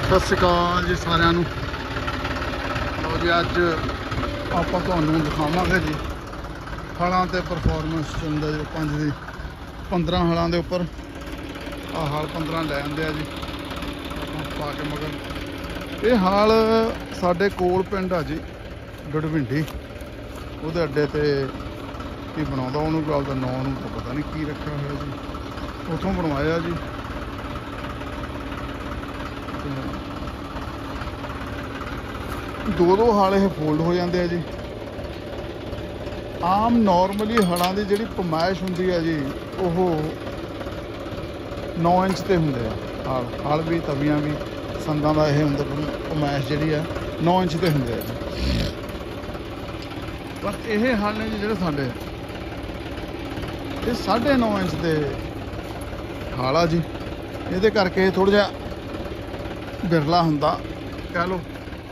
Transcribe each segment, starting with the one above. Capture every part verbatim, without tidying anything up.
सत श्री अकाल जी सारिਆਂ ਨੂੰ। ਲਓ जी अज ਆਪਾਂ ਤੁਹਾਨੂੰ ਦਿਖਾਵਾਂਗੇ जी ਹਲਾਂ ਤੇ ਪਰਫਾਰਮੈਂਸ ਚੰਦਾ ਜੀ ਪੰਜ ਦੀ पंद्रह ਹਲਾਂ ਦੇ ਉੱਪਰ ਆ ਹਾਲ पंद्रह ਲੈ ਆਂਦੇ ਆ ਜੀ ਆਪਾਂ ਪਾ ਕੇ ਮਗਰ। ਇਹ ਹਾਲ ਸਾਡੇ ਕੋਲ ਪਿੰਡ ਆ ਜੀ ਗੜਵਿੰਡੀ, ਉਹਦੇ ਅੱਡੇ ਤੇ ਕੀ ਬਣਾਉਂਦਾ ਉਹਨੂੰ ਗੱਲ ਦਾ ਨਾਂ ਨੂੰ ਤਾਂ ਪਤਾ ਨਹੀਂ ਕੀ ਰੱਖਿਆ ਹੋਇਆ ਜੀ, ਉੱਥੋਂ ਬਣਵਾਇਆ ਜੀ। दो दो हाल ये फोल्ड हो जाते हैं जी। आम नॉर्मली हलों की जी पमाइश होंगी है जी वो नौ इंच ते होंगे हाल हाल भी तवियां भी संदां का यह होंगे पमाइश जी है नौ इंच ते होंगे जी। पर यह हल ने जी जोड़े साढ़े ये साढ़े नौ इंच के हाल आ जी। ये करके थोड़ा जहा बिरला होंदा कह लो,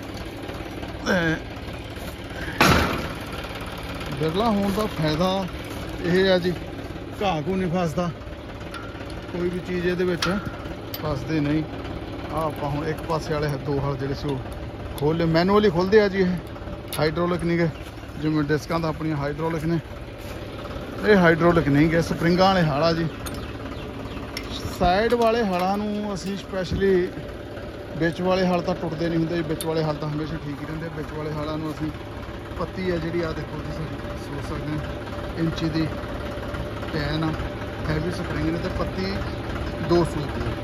बिरला होने का फायदा यह है जी घाह घू नहीं फसदा, कोई भी चीज़ ये फसदी नहीं। आ आप हम एक पासे वाले दो हल जोड़े से खोल ले मैनुअली खोलते हैं जी। ये हाइड्रोलिक नहीं गए जिमें डिस्कां तो अपन हाइड्रोलिक ने, ये हाइड्रोलिक नहीं गए स्प्रिंगां वाले हल आ जी। साइड वाले हलों असी स्पैशली बिच वाले हल तो टुटते नहीं होंगे, बिच वाले हल तो हमेशा ठीक ही रहते। बिच वाले हलों असी पत्ती है जी आ देखो सोच सकते हैं इंची की टैन हैवी स्प्रिंग ने तो पत्ती दो सूट है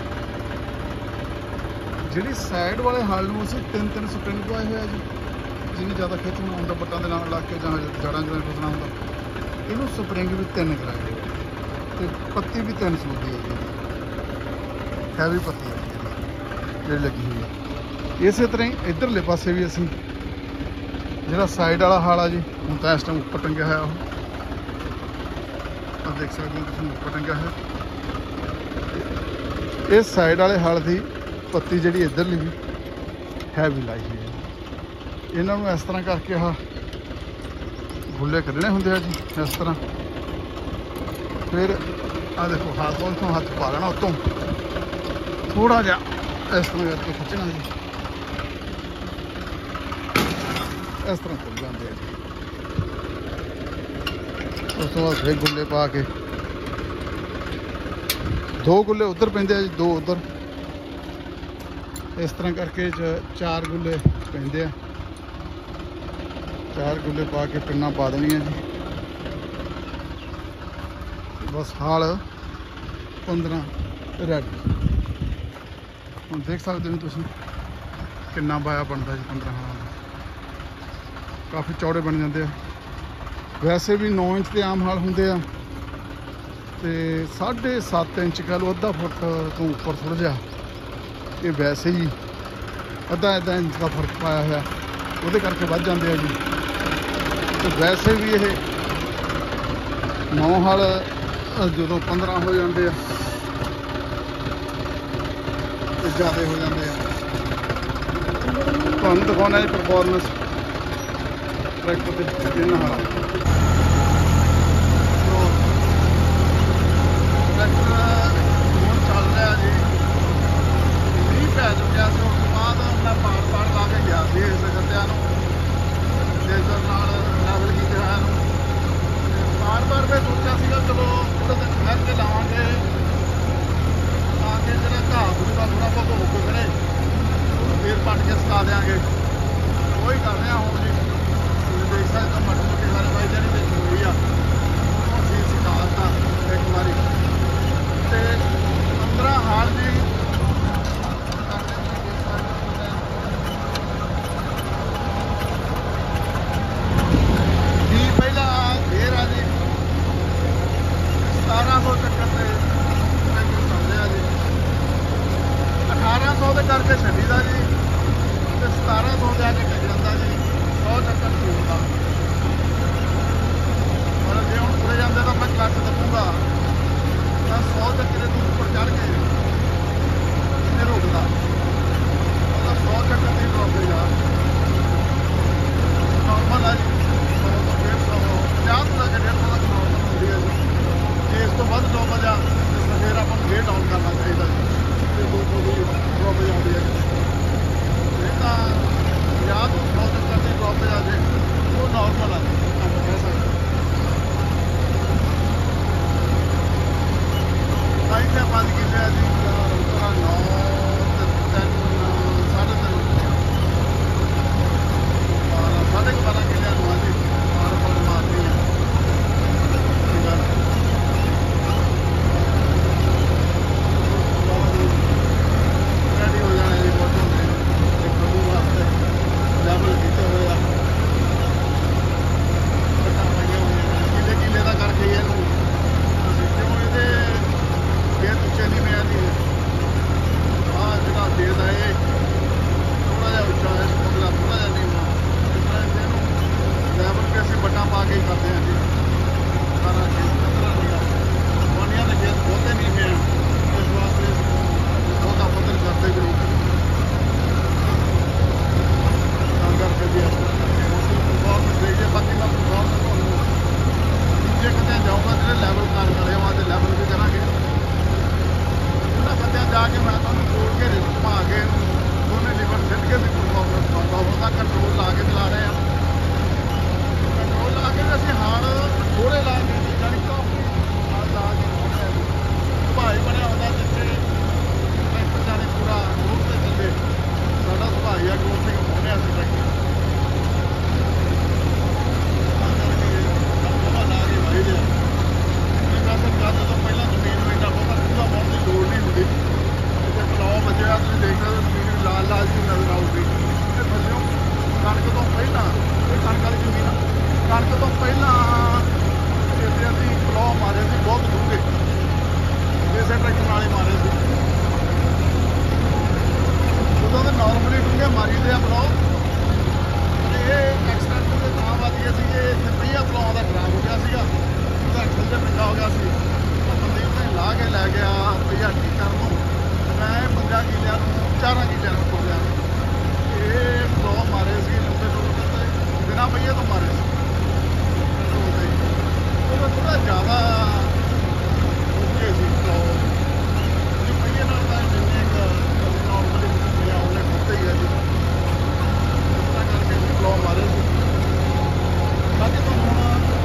जी। साइड वाले हल में असी तीन तीन स्प्रिंग पाए हुए जी, जिन्हें ज़्यादा खिंचना होंगे बट्टां दे नाल लग के जहाँ जड़ा जड़ा फसना होंगे इनू स्प्रिंग भी तीन कराए तो पत्ती भी तीन सूट की है जी, हैवी पत्ती है जी लगी हुई है। इस तरह ही इधरले पासे भी असी जो साइड वाला हाल आ जी हूँ तो इस टाइम उपर टंगिया है, आप देख सकते हो उपर टंगिया है। इस साइड वाले हाल की पत्ती जी इधरली भी हैवी लाई हुई है। इन्हों इस तरह करके आ गुल्ले कढ़ने होंगे जी इस तरह। फिर आ देखो हाथ उतों हथ पा लेना उतों थोड़ा जहा इस तरह करके खिंचना जी, इस तरह खुल जाते हैं। उस तो बाद फिर गुल्ले पा के दो गुल्ले उधर पेंदे जी दो उधर, इस तरह करके चार गुल्ले पेंदे, चार गुल्ले पा के पिन्ना पा देनी है जी। बस हाल पंद्रह रेडी हम देख सकते हो तुम किन्ना बाया बनता जी पंद्रह हाल काफ़ी चौड़े बन जाते हैं। वैसे भी नौ इंच के आम हाल होंगे तो साढ़े सत्त इंच कह लो अद्धा फुट तो उपर थोड़ा जहा ये वैसे ही अद्धा अद्धा इंच का फर्क पाया हुआ वो करके बढ़ जाते हैं जी। तो वैसे भी ये नौ हाल जो पंद्रह हो जाते हैं ज़्यादा हो जाते हैं। तुहानूं दिखाना जी परफॉर्मेंस ट्रैक्टर के इन हाल ट्रैक्टर हूँ चल रहा जी। मीह पै चुकिया से उस बाद मैं पाड़ पाड़ ला के गया ਸੀ इस गत्तिਆਂ ਨੂੰ लेजर नाल लेवल कीते होया बार बार मैं सोचा सीगा चलो थोड़े दिन ठहर के लावांगे आके जो घाह घूह का थोड़ा भगो के खड़े फिर पट के सुका देंगे वही कर रहे हूँ जी। देख सकते हो मोटी मोटी सारी बाई जी बिच हुई आ अभी सुका एक बारी तो पंद्रह हाल जी भी पहला फिर आ जी सतारह सौ चक्कर से अठारह सौ के करके छड़ी का जी तो सतारह सौ जाके टिक जाता जी सौ चक्कर टूर का। और जे हम तुरे जाते तो मैं क्लच दबूंगा तो सौ चक्कर तू उपर चढ़ के फिर रुकता मतलब सौ चक्कर नहीं रुकते यार नॉर्मल है जी। सौ तो डेढ़ सौ पचास तक डेढ़ सौ तक नॉर्मल होती है जी। इस तो वध नॉर्मल आ फिर अपन गेट ऑन करना चाहिए जी। दो सौ ड्रॉपेज आती है, नहीं तो या तो सौ चक्कर की ड्रॉपेज आ जाए वो नॉर्मल आती है, आप कह सकते ढाई से पाँच किले जी नौ तीन साढ़े तीन बारह साढ़े बारह किले नौ जी बार बार मारती है रेडी हो जाने जी बहुत एक प्रभु वास्ते लेवल किए हुए बटा पाइया हुई किले किले का करके ये क्यों ये खेत उच्चे नहीं में आती हाँ जो खेत है ये थोड़ा जहा उच्चा है अगला थोड़ा जहा नहीं होना इस तरह से लेवल के असं बटा पा के ही करते हैं जी सारा खेत पत्थर नहीं पानिया के खेत बहुते नहीं में इस वास्ते बहुता पत्थर करते भी करके भी परफॉर्मेंस देखिए बाकी मैं परफॉर्मेंस दूजे कदे जाऊँगा जो लैवल कर करे वहाँ से लैवल भी करा बंद जाके मैं तुम जोड़ के रिस्क घुमा के दोनों लीवर सिट के भी परफॉर्मेंस पाता होगा कंट्रोल ला के चला रहे हैं कंट्रोल ला के असं हाड़ थोड़े ला के जानी काफी हाड़ ला के सुभाई बनया होता जिससे ट्रैक्टर जाने पूरा रोड से चले साडा सुभाई है कि उत्थे घुमाने अस ट्रैक्टर ला के भाई लिया सरकार जो पहला जमीन में इन्ना बहुत खुला पाने की लोड़ नहीं होती जो पलाव बचे तुम देख सकते जमीन भी लाल लाल जी नजर आऊगी थल्लों कणक तो पहला ये कणक वाली जमीन कणक तो पहला इतने अभी पलाव मारे थे बहुत डूंगे इस ट्रैक्टर नाल ही मारे थे उदों तो नॉर्मली डूंगे मारी दे पलाव ये एक्सीडेंट के थां वज गए थे इतने पहिया पलाव का खराब हो गया सीगा एक्सल से पिंडा हो गया सी संदीप ने ला के लै गया पहिया ठीक कर मैं पंजा किलिया चार किलिया को गया ये पलाव मारे सी लंबे रोड बिना पहिए तो मारे थोड़ा ज़्यादा ओके सी पलाव पहिए जिन्ने नॉर्मली उन्हें खुदते ही है जी इस तरह करके पलाव मारे सी बाकी तो हूँ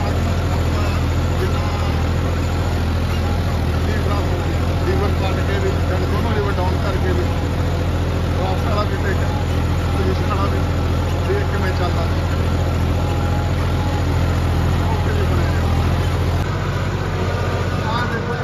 लीवर कट के भी दोनों लीवर डाउन करके भी ड्राफ्ट वाला भी टेक पोजिशन वाला भी देख के मैं चलता ओके जी बनाया हाँ देखो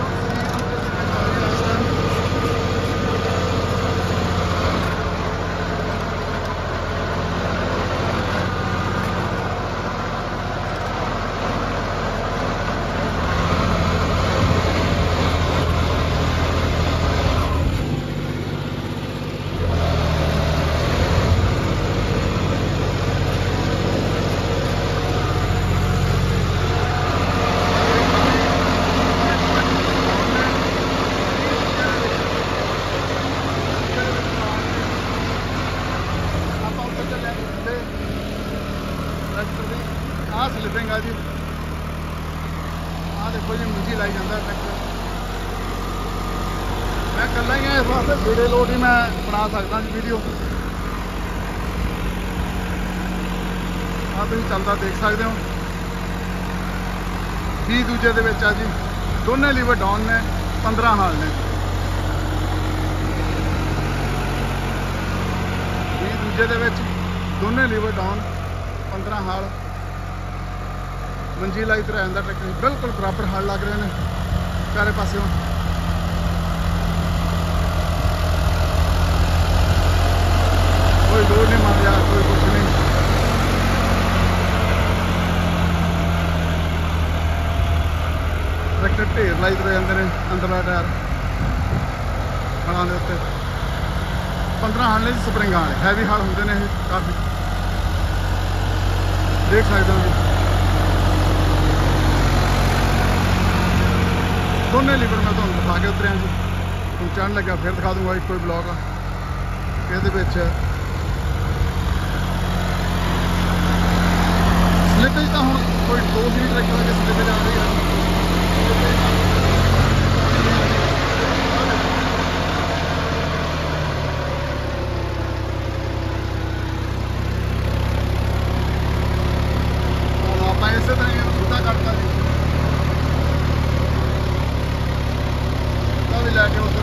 आ स्लिपिंग आ जी आ देखो जी मुंजी लाई जाता ट्रैक्टर मैं कला ही इस वास्ते वीडियो लोड ही मैं बना सकता जी वीडियो आ तुम चलता देख सकते हो भी दूजे दे विच आ जी दोनों लीवर डाउन ने पंद्रह हाल ने भी दूजे दे विच दोनों लीवर डाउन पंद्रह हाल मंजी लाई तो रहता ट्रैक्टर बिल्कुल बराबर हाल लग रहे हैं चारे पासों कोई लोड नहीं मार रहा कोई कुछ नहीं ट्रैक्टर ढेर लाई तुरे जाते हैं अंदरला टायर हलों के उत्ते पंद्रह हाल ने स्प्रिंग वाले हैवी हाल होंगे ने काफ़ी देख सकते हो जी दोनों लीवर मैं तुम दिखा के उतरिया जी तुम चढ़न लगा फिर दिखा दूंगा एक कोई ब्लॉग ये स्लिपेज तो हम कोई दो ही ट्रैक्टर की स्लिपेज आ रही है ਲੈ ਕੇ ਉਸ